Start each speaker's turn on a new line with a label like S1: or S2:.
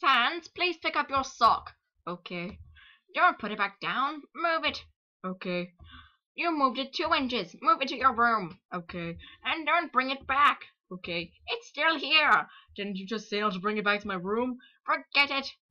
S1: pants, please pick up your sock. Okay. Don't put it back down. Move it. Okay. You moved it 2 inches. Move it to your room. Okay. And don't bring it back. Okay. It's still here. Didn't you just say not to bring it back to my room? Forget it.